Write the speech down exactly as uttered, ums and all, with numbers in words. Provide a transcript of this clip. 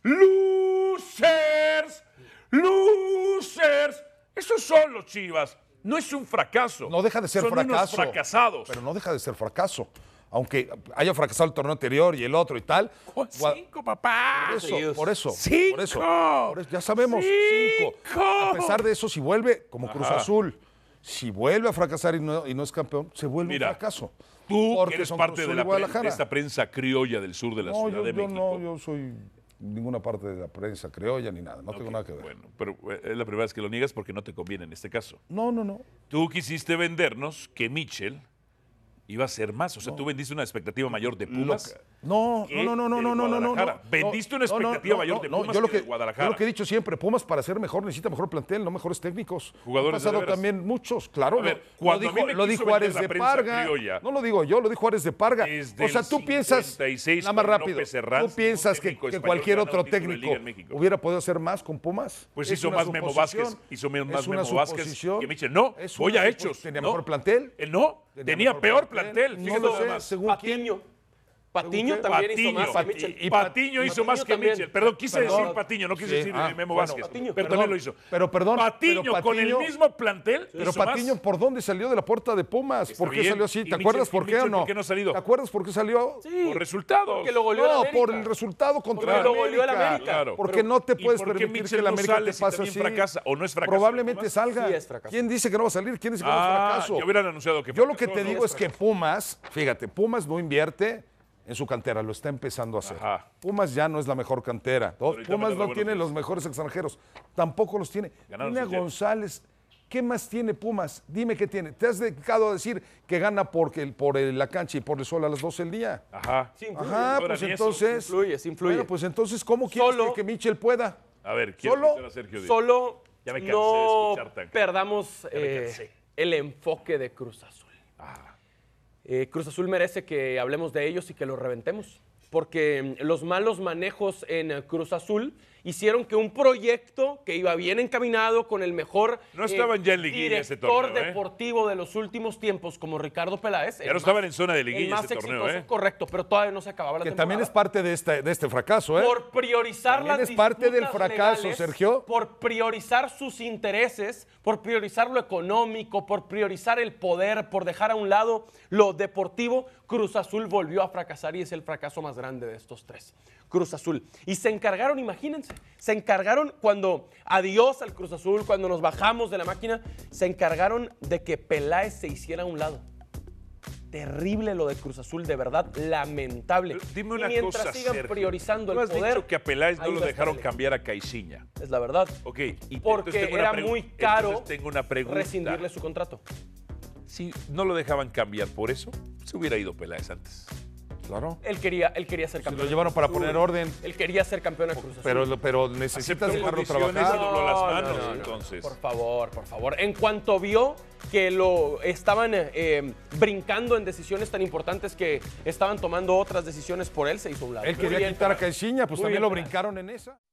¡Losers! ¡Losers! Esos son los Chivas. No es un fracaso. No deja de ser son fracaso. Unos fracasados. Pero no deja de ser fracaso. Aunque haya fracasado el torneo anterior y el otro y tal. Con cinco, papá. Por eso, por eso. Cinco. Por eso, por eso, ya sabemos, cinco. Cinco. A pesar de eso, si vuelve, como Ajá. Cruz Azul, si vuelve a fracasar y no, y no es campeón, se vuelve Mira, un fracaso. Tú Porque que eres son parte Cruz de, Azul la y pre- Guadalajara. de esta prensa criolla del sur de la No, Ciudad yo, de yo México. no, yo soy ninguna parte de la prensa criolla ni nada, no tengo Ok, nada que ver. Bueno, pero eh, es la primera vez que lo niegas porque no te conviene en este caso. No, no, no. Tú quisiste vendernos que Mitchell iba a ser más. O sea, tú vendiste una expectativa mayor de Pumas. No, que no, no, no, de no, no, no, no, no. Guadalajara. Vendiste una No, no, expectativa no, mayor no, de no, Pumas yo lo que que, de Guadalajara. yo lo que he dicho siempre, Pumas para ser mejor necesita mejor plantel, no mejores técnicos. Jugadores de Han pasado veras. también muchos, claro. A ver, lo- cuando lo a mí dijo, me lo quiso dijo Ares vender la de prensa Parga. criolla, No lo digo yo, lo dijo Ares de Parga. desde O sea, el tú piensas, cincuenta y seis nada más con rápido, López Herranz, tú piensas un que, técnico que español cualquier ganó otro un título de técnico Liga en México. hubiera podido hacer más con Pumas. Pues Es hizo una más Memo suposición. Vázquez, hizo más Es una Memo Vázquez suposición. que Mitchell. No, Es voy una a supo- hechos. ¿Tenía no. mejor plantel? Él no, tenía, mejor peor plantel. No Fíjate lo nada sé, más. según Patiño. quién. Patiño ¿Según qué? también Patiño. hizo más que Pati- Mitchell. Y Patiño hizo más que también. Mitchell. Perdón, quise Perdón. decir Patiño, no quise Sí, decir ah, Memo bueno. Vázquez. Patiño. Pero Perdón, también lo hizo. pero perdón, Patiño, pero con el Patiño- mismo plantel. Pero hizo más. Patiño, ¿por dónde salió de la puerta de Pumas? Está ¿Por qué bien. salió así? ¿Y ¿Te Mitchell- acuerdas y por qué Mitchell o no? por qué no ha salido? ¿Te acuerdas por qué salió? Sí, Por resultados. porque lo goleó el No, América. por el resultado contra Porque el lo América. goleó el América. Claro. Porque Pero, no te ¿y puedes por qué permitir Mitchell que el no América sale te si pase también así. fracasa? ¿O no es fracaso? Probablemente Pumas? salga. Sí, es fracaso. ¿Quién dice que no va a salir? ¿Quién dice que no es Ah, fracaso? ya hubieran anunciado que Yo lo que fracasó, te ¿no? digo es que Pumas, fíjate, Pumas no invierte en su cantera, lo está empezando a hacer. Ajá. Pumas ya no es la mejor cantera. ¿no? ahorita Pumas me da no buenos tiene días. los mejores extranjeros, tampoco los tiene. Ganaron Tiene a sin González. ¿Qué más tiene Pumas? Dime qué tiene. Te has dedicado a decir que gana porque, por el- la cancha y por el sol a las doce del día. Ajá. Sí, influye. Ajá, Ahora pues ni eso. entonces. Sí influye, sí influye. Bueno, pues entonces, ¿cómo quieres Solo- que, que Mitchell pueda? A ver, quiero Solo- escuchar a Sergio Díaz. Solo Ya me cansé de no escuchar tan- perdamos me eh, cansé. el enfoque de Cruz Azul. Ah. Eh, Cruz Azul merece que hablemos de ellos y que los reventemos, porque mm, los malos manejos en eh, Cruz Azul hicieron que un proyecto que iba bien encaminado con el mejor No estaban ya en liguilla ese director torneo, ¿eh? deportivo de los últimos tiempos como Ricardo Peláez. Ya el no más- estaban en zona de liguilla el más ese torneo, exitoso, ¿eh? correcto, pero todavía no se acababa la Que temporada. también es parte de este, de este fracaso, ¿eh? Por priorizar También las es parte del disputas fracaso, legales, Sergio. Por priorizar sus intereses, por priorizar lo económico, por priorizar el poder, por dejar a un lado lo deportivo, Cruz Azul volvió a fracasar y es el fracaso más grande de estos tres. Cruz Azul. Y se encargaron, imagínense, se encargaron cuando adiós al Cruz Azul, cuando nos bajamos de la máquina, se encargaron de que Peláez se hiciera a un lado. Terrible lo de Cruz Azul, de verdad, lamentable. Pero dime una y mientras cosa, sigan Sergio. priorizando Tú el has poder, dicho que a Peláez no ahí lo va a estar dejaron el- cambiar a Caixinha. Es la verdad. Ok. Y Porque entonces tengo una era pregu- muy caro entonces tengo una pregunta. rescindirle su contrato. Si no lo dejaban cambiar por eso, se hubiera ido Peláez antes. Claro. Él quería, él quería ser Se campeón. lo llevaron para Cruz Azul. poner orden. Él quería ser campeón a Cruz Azul. Pero, pero necesitas Aceptó dejarlo condiciones y trabajar. dobló las No, manos, no, no, no. entonces. Por favor, por favor. En cuanto vio que lo estaban eh, brincando en decisiones tan importantes que estaban tomando otras decisiones por él, se hizo a un lado. Él Muy quería bien, quitar a Peláez. Caixinha, pues Muy también bien, lo Peláez. brincaron en esa.